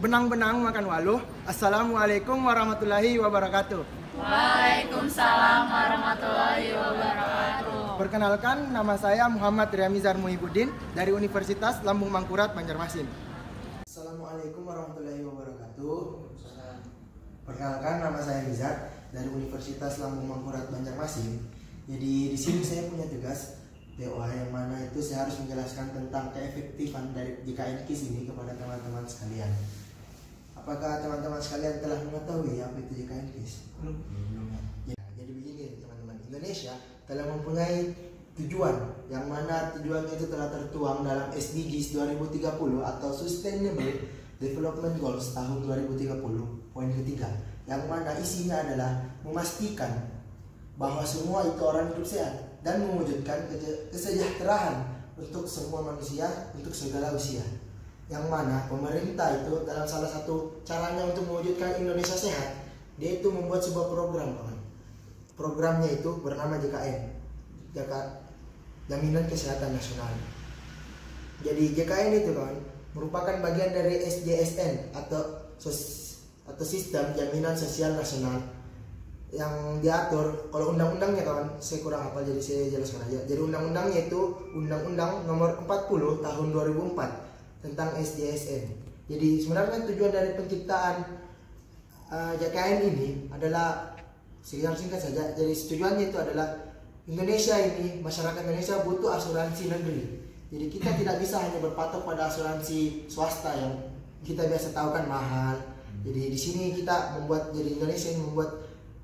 benang-benang makan waluh. Assalamualaikum warahmatullahi wabarakatuh. Waalaikumsalam warahmatullahi wabarakatuh. Perkenalkan, nama saya Muhammad Riamizar Muhibudin dari Universitas Lambung Mangkurat, Banjarmasin. Assalamualaikum warahmatullahi wabarakatuh. Perkenalkan, nama saya Mizar dari Universitas Lambung Mangkurat, Banjarmasin. Jadi di sini saya punya tugas TOA yang mana itu saya harus menjelaskan tentang keefektifan dari JKN KIS ini kepada teman-teman sekalian. Apakah teman-teman sekalian telah mengetahui apa itu JKN KIS? Belum. Ya, jadi begini teman-teman, Indonesia telah mempunyai tujuan yang mana tujuannya itu telah tertuang dalam SDGs 2030 atau Sustainable Development Goals tahun 2030 poin ketiga, yang mana isinya adalah memastikan bahwa semua itu orang hidup sehat dan mewujudkan kesejahteraan untuk semua manusia untuk segala usia. Yang mana pemerintah itu dalam salah satu caranya untuk mewujudkan Indonesia sehat, dia itu membuat sebuah program, kawan. Programnya itu bernama JKN, Jaminan Kesehatan Nasional. Jadi JKN itu, kawan, merupakan bagian dari SJSN atau Sistem Jaminan Sosial Nasional yang diatur. Kalau undang-undangnya, kawan, saya kurang hafal, jadi saya jelaskan aja. Jadi undang-undangnya itu Undang-Undang Nomor 40 Tahun 2004 tentang SJSN. Jadi sebenarnya tujuan dari penciptaan JKN ini adalah singkat saja. Jadi tujuannya itu adalah Indonesia ini, masyarakat Indonesia butuh asuransi negeri. Jadi kita tidak bisa hanya berpatok pada asuransi swasta yang kita biasa tahu kan mahal. Jadi di sini kita membuat, jadi Indonesia ini membuat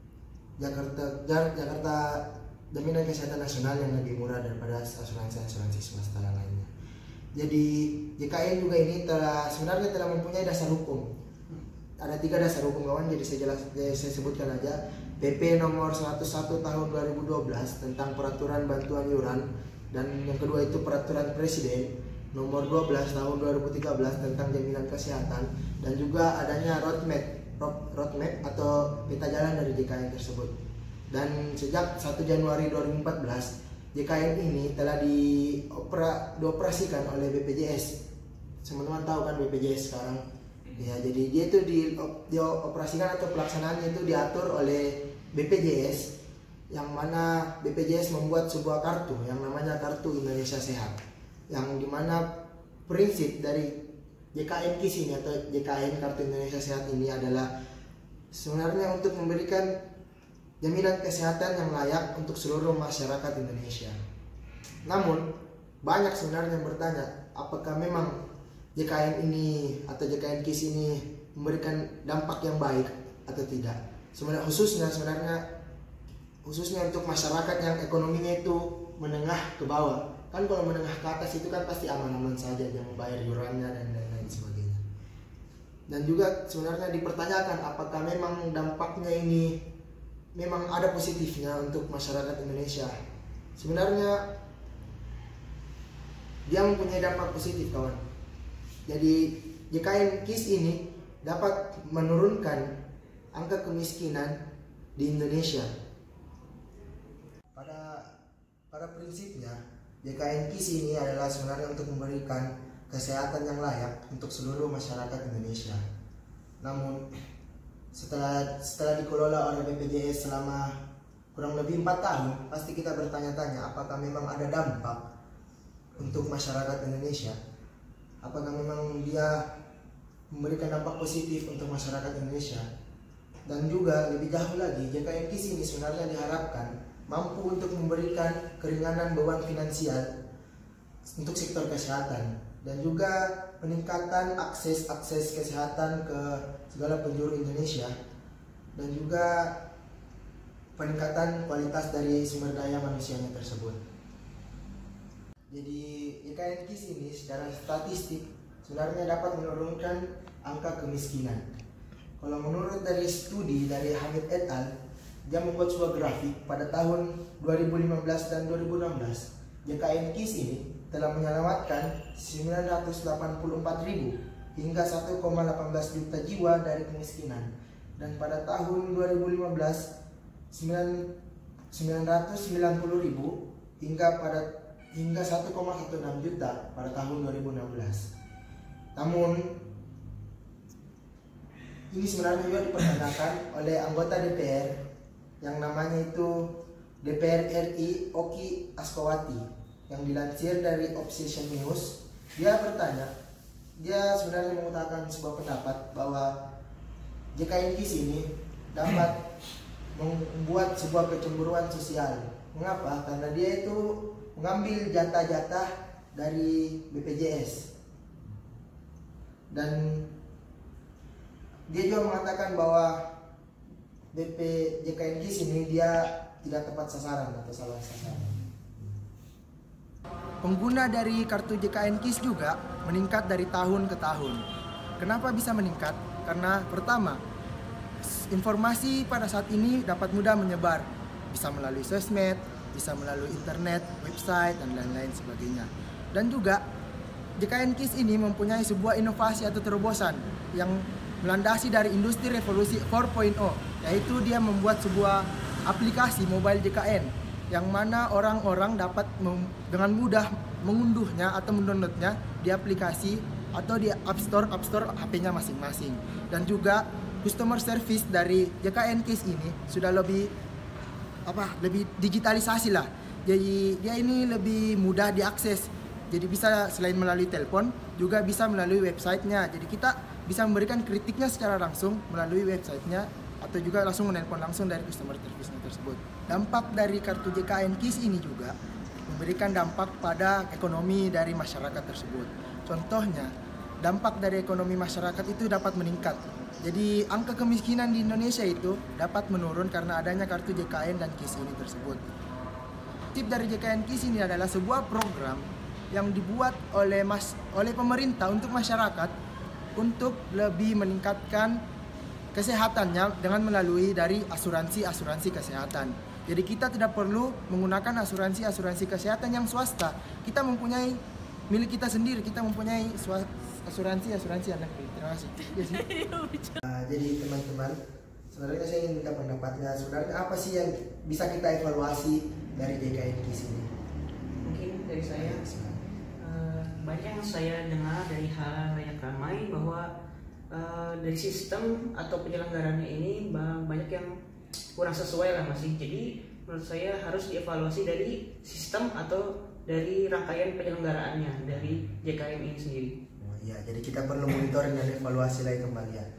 Jakarta Jaminan Kesehatan Nasional yang lebih murah daripada asuransi swasta yang lainnya. Jadi JKN juga ini sebenarnya telah mempunyai dasar hukum. Ada 3 dasar hukum, kawan. Jadi saya sebutkan aja. PP nomor 101 tahun 2012 tentang peraturan bantuan iuran, dan yang kedua itu peraturan presiden nomor 12 tahun 2013 tentang jaminan kesehatan, dan juga adanya roadmap atau peta jalan dari JKN tersebut. Dan sejak 1 Januari 2014 JKN ini telah dioperasikan oleh BPJS. Teman-teman tahu kan BPJS sekarang? Ya, jadi dia itu dioperasikan atau pelaksanaannya itu diatur oleh BPJS, yang mana BPJS membuat sebuah kartu yang namanya Kartu Indonesia Sehat, yang dimana prinsip dari JKN KIS ini atau JKN Kartu Indonesia Sehat ini adalah sebenarnya untuk memberikan jaminan kesehatan yang layak untuk seluruh masyarakat Indonesia. Namun banyak sebenarnya yang bertanya, apakah memang JKN ini atau JKN KIS ini memberikan dampak yang baik atau tidak? Sebenarnya khususnya untuk masyarakat yang ekonominya itu menengah ke bawah. Kan kalau menengah ke atas itu kan pasti aman-aman saja, dia membayar iurannya dan lain-lain sebagainya. Dan juga sebenarnya dipertanyakan apakah memang dampaknya ini memang ada positifnya untuk masyarakat Indonesia. Sebenarnya dia mempunyai dampak positif, kawan. Jadi JKN KIS ini dapat menurunkan angka kemiskinan di Indonesia. Pada prinsipnya JKN KIS ini adalah sebenarnya untuk memberikan kesehatan yang layak untuk seluruh masyarakat Indonesia. Namun setelah dikelola oleh BPJS selama kurang lebih 4 tahun, pasti kita bertanya-tanya apakah memang ada dampak untuk masyarakat Indonesia. Apakah memang dia memberikan dampak positif untuk masyarakat Indonesia. Dan juga lebih jauh lagi, JKN KIS ini sebenarnya diharapkan mampu untuk memberikan keringanan beban finansial untuk sektor kesehatan, dan juga peningkatan akses kesehatan ke segala penjuru Indonesia, dan juga peningkatan kualitas dari sumber daya manusianya tersebut. Jadi JKN KIS ini secara statistik sebenarnya dapat menurunkan angka kemiskinan. Kalau menurut dari studi dari Hamid et al, dia membuat sebuah grafik pada tahun 2015 dan 2016. JKN KIS ini telah menyelamatkan 984.000 hingga 1,18 juta jiwa dari kemiskinan. Dan pada tahun 2015 990.000 hingga 1,16 juta pada tahun 2016. Namun ini sebenarnya juga dipertanyakan oleh anggota DPR yang namanya itu DPR RI Oki Askowati, yang dilansir dari Obsession News. Dia sebenarnya mengutarakan sebuah pendapat bahwa JKN KIS ini dapat membuat sebuah kecemburuan sosial. Mengapa? Karena dia itu mengambil jatah-jatah dari BPJS, dan dia juga mengatakan bahwa JKN KIS ini dia tidak tepat sasaran atau salah sasaran. Pengguna dari kartu JKN KIS juga meningkat dari tahun ke tahun. Kenapa bisa meningkat? Karena pertama, informasi pada saat ini dapat mudah menyebar, bisa melalui sosmed, bisa melalui internet, website, dan lain-lain sebagainya. Dan juga JKN KIS ini mempunyai sebuah inovasi atau terobosan yang melandasi dari industri revolusi 4.0, yaitu dia membuat sebuah aplikasi mobile JKN yang mana orang-orang dapat dengan mudah mengunduhnya atau mendownloadnya di aplikasi atau di App Store HP-nya masing-masing. Dan juga customer service dari JKN KIS ini sudah lebih digitalisasi lah. Jadi dia ini lebih mudah diakses. Jadi bisa selain melalui telepon juga bisa melalui websitenya. Jadi kita bisa memberikan kritiknya secara langsung melalui websitenya atau juga langsung menelpon langsung dari customer service-nya tersebut. Dampak dari kartu JKN KIS ini juga memberikan dampak pada ekonomi dari masyarakat tersebut. Contohnya, dampak dari ekonomi masyarakat itu dapat meningkat. Jadi angka kemiskinan di Indonesia itu dapat menurun karena adanya kartu JKN dan KIS ini tersebut. Tip dari JKN KIS ini adalah sebuah program yang dibuat oleh pemerintah untuk masyarakat untuk lebih meningkatkan kesehatannya dengan melalui dari asuransi kesehatan. Jadi kita tidak perlu menggunakan asuransi kesehatan yang swasta. Kita mempunyai milik kita sendiri, kita mempunyai asuransi yang negeri. Terima kasih. Jadi teman-teman, sebenarnya saya ingin minta pendapatnya. Sebenarnya apa sih yang bisa kita evaluasi dari JKN KIS ini? Mungkin dari saya banyak yang saya dengar dari halayak ramai bahwa dari sistem atau penyelenggarannya ini banyak yang kurang sesuai lah masih. Jadi menurut saya harus dievaluasi dari sistem atau dari rangkaian penyelenggaraannya dari JKN ini sendiri. Oh iya, jadi kita perlu monitoring dan evaluasi lagi kembali ya.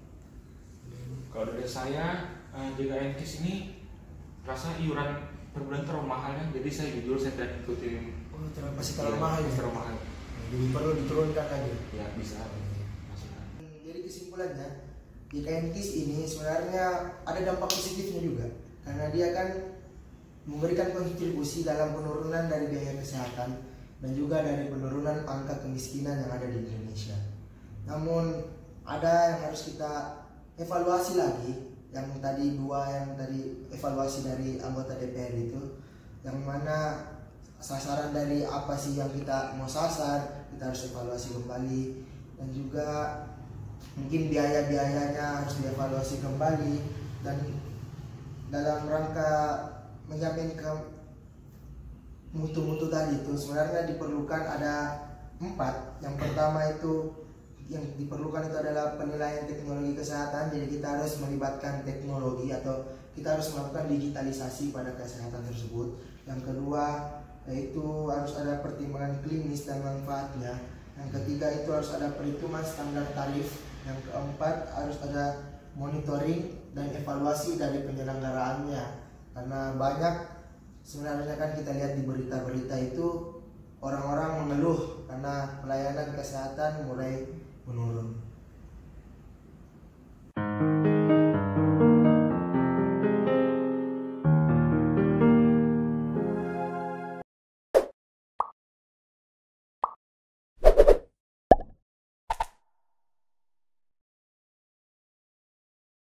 Kalau dari saya, JKN KIS ini rasa iuran per bulan terlalu mahal ya. Jadi saya jujur saya tidak ikutin. Oh, masih terlalu mahal ya? Terlalu mahal. Jadi perlu diturunkan lagi. Ya bisa. Jadi kesimpulannya, JKN KIS ini sebenarnya ada dampak positifnya juga, karena dia kan memberikan kontribusi dalam penurunan dari biaya kesehatan dan juga dari penurunan angka kemiskinan yang ada di Indonesia. Namun ada yang harus kita evaluasi lagi, yang tadi evaluasi dari anggota DPR itu, yang mana sasaran dari apa sih yang kita mau sasar, kita harus evaluasi kembali, dan juga mungkin biaya-biayanya harus dievaluasi kembali. Dan dalam rangka menjamin mutu-mutu tadi itu sebenarnya diperlukan ada 4. Yang pertama itu yang diperlukan itu adalah penilaian teknologi kesehatan. Jadi kita harus melibatkan teknologi atau kita harus melakukan digitalisasi pada kesehatan tersebut. Yang kedua yaitu harus ada pertimbangan klinis dan manfaatnya. Yang ketiga itu harus ada perhitungan standar tarif. Yang keempat harus ada monitoring dan evaluasi dari penyelenggaraannya. Karena banyak sebenarnya kan kita lihat di berita-berita itu orang-orang mengeluh karena pelayanan kesehatan mulai menurun.